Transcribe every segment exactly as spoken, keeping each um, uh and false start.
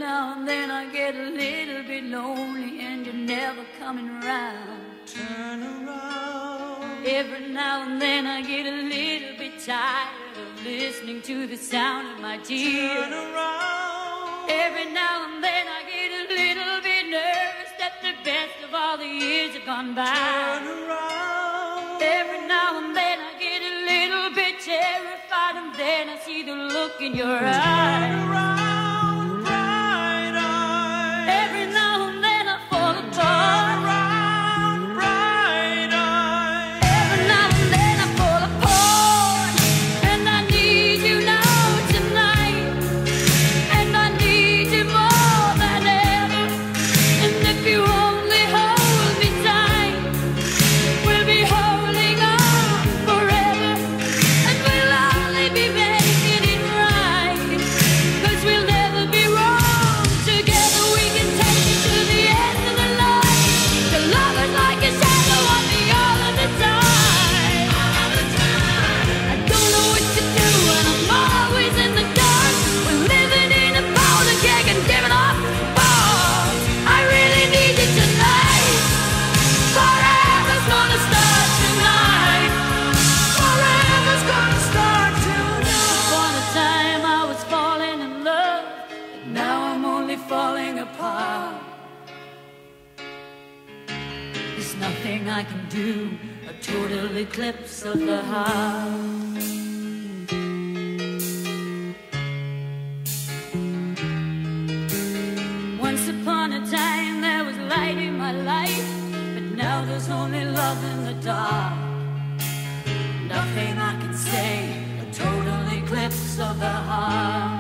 now and then I get a little bit lonely and you're never coming around. Turn around. Every now and then I get a little bit tired of listening to the sound of my tears. Turn around. Every now and then I get a little bit nervous that the best of all the years have gone by. Turn around. Every now and then I get a little bit terrified, and then I see the look in your eyes. Turn around, bright eyes. Every now and then I fall Turn apart. around, bright eyes. Every now and then I fall apart, and I need you now tonight, and I need you more than ever. And if you only hold me tight, we'll be holding on forever, and we'll only be making it right, 'cause we'll never be wrong. Together we can take it to the end of the line. The love is like a shadow on me all of the time. I don't know what to do and I'm always in the dark. We're living in a powder keg and giving off balls. I really need you tonight. Forever's gonna start tonight. Forever's gonna start tonight. Upon a time I was falling in love, but now I'm only falling apart. There's nothing I can do, a total eclipse of the heart. Once upon a time there was light in my life, but now there's only love in the dark. Nothing I can say, a total eclipse of the heart.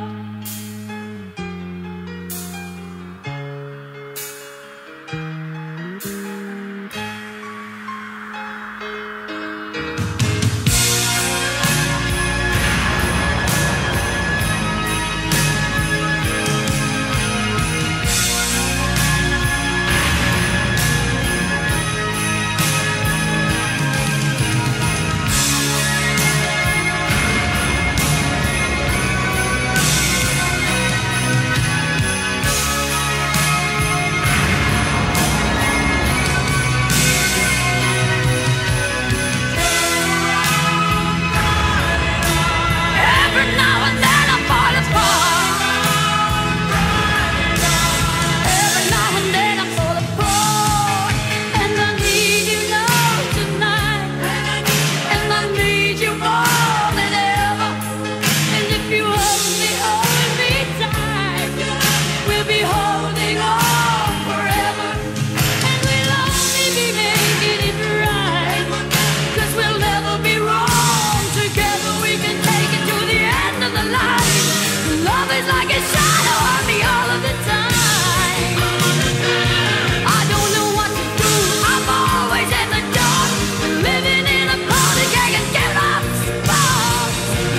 Every now and then I fall apart. Every now and then I fall apart, and I need you now tonight, and I need you more than ever. And if you only hold me tight, we'll be holding on forever, and we'll only be making it right, 'cause we'll never be wrong. Together we can take it to the end of the line. Love is like a shadow on me all of the time. I don't know what to do, I'm always in the dark. We're living in a powder keg and giving off sparks.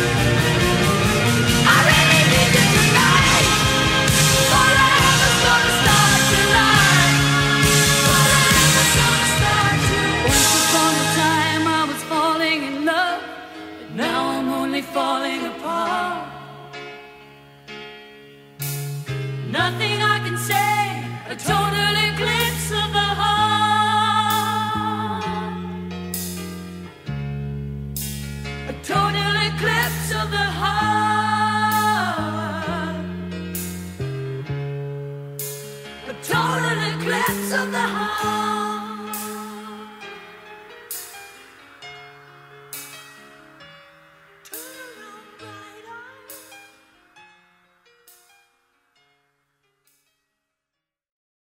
I really need you tonight. Forever's gonna start tonight. Forever's gonna start tonight. Once upon a time I was falling in love, but now I'm only falling apart. Nothing I can say, a total eclipse of the heart. A total eclipse of the heart. A total eclipse of the heart.